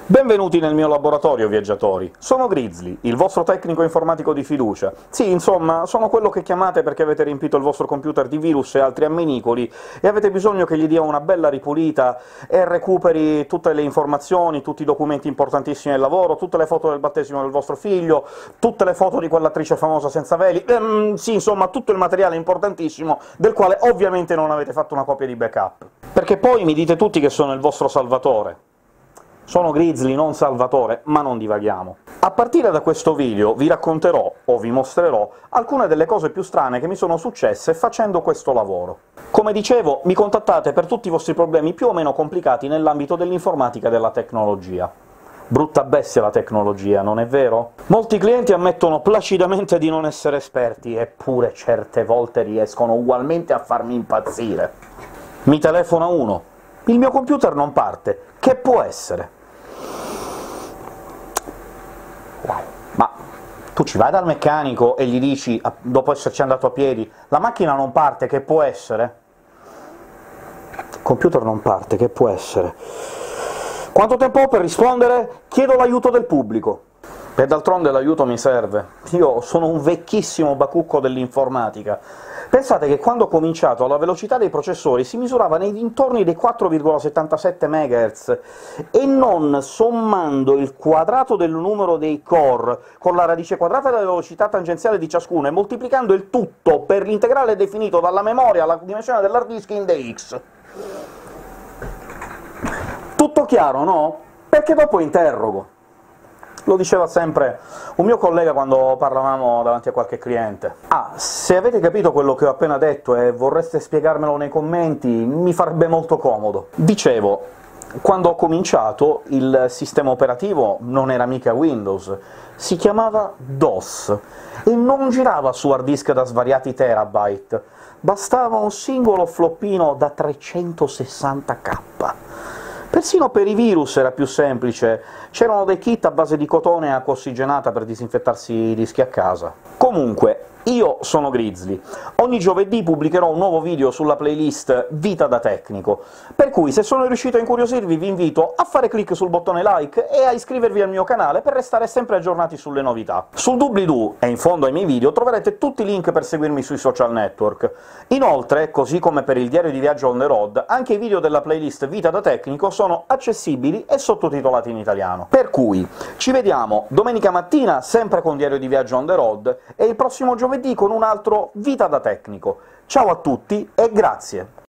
Benvenuti nel mio laboratorio, viaggiatori! Sono Grizzly, il vostro tecnico informatico di fiducia. Sì, insomma, sono quello che chiamate perché avete riempito il vostro computer di virus e altri amminicoli, e avete bisogno che gli dia una bella ripulita e recuperi tutte le informazioni, tutti i documenti importantissimi del lavoro, tutte le foto del battesimo del vostro figlio, tutte le foto di quell'attrice famosa senza veli, sì, insomma, tutto il materiale importantissimo, del quale ovviamente non avete fatto una copia di backup. Perché poi mi dite tutti che sono il vostro salvatore. Sono Grizzly, non Salvatore, ma non divaghiamo. A partire da questo video vi racconterò, o vi mostrerò, alcune delle cose più strane che mi sono successe facendo questo lavoro. Come dicevo, mi contattate per tutti i vostri problemi più o meno complicati nell'ambito dell'informatica e della tecnologia. Brutta bestia la tecnologia, non è vero? Molti clienti ammettono placidamente di non essere esperti, eppure certe volte riescono ugualmente a farmi impazzire. Mi telefona uno. Il mio computer non parte. Che può essere? Ma tu ci vai dal meccanico e gli dici, dopo esserci andato a piedi, «La macchina non parte, che può essere?» «Il computer non parte, che può essere?» «Quanto tempo ho per rispondere?» «Chiedo l'aiuto del pubblico». E d'altronde l'aiuto mi serve. Io sono un vecchissimo bacucco dell'informatica. Pensate che quando ho cominciato la velocità dei processori si misurava nei dintorni dei 4,77 MHz, e non sommando il quadrato del numero dei core con la radice quadrata della velocità tangenziale di ciascuno e moltiplicando il tutto per l'integrale definito dalla memoria alla dimensione dell'hard disk in dx. Tutto chiaro, no? Perché dopo interrogo. Lo diceva sempre un mio collega quando parlavamo davanti a qualche cliente. «Ah, se avete capito quello che ho appena detto e vorreste spiegarmelo nei commenti, mi farebbe molto comodo». Dicevo, quando ho cominciato il sistema operativo non era mica Windows, si chiamava DOS, e non girava su hard disk da svariati terabyte, bastava un singolo floppino da 360k. Persino per i virus era più semplice, c'erano dei kit a base di cotone e acqua ossigenata per disinfettarsi i dischi a casa. Comunque, io sono Grizzly. Ogni giovedì pubblicherò un nuovo video sulla playlist Vita da Tecnico, per cui se sono riuscito a incuriosirvi vi invito a fare clic sul bottone like e a iscrivervi al mio canale per restare sempre aggiornati sulle novità. Sul doobly-doo, e in fondo ai miei video, troverete tutti i link per seguirmi sui social network. Inoltre, così come per il diario di viaggio on the road, anche i video della playlist Vita da Tecnico sono accessibili e sottotitolati in italiano. Per cui ci vediamo domenica mattina, sempre con diario di viaggio on the road, e il prossimo giovedì con un altro Vita da Tecnico. Ciao a tutti e grazie!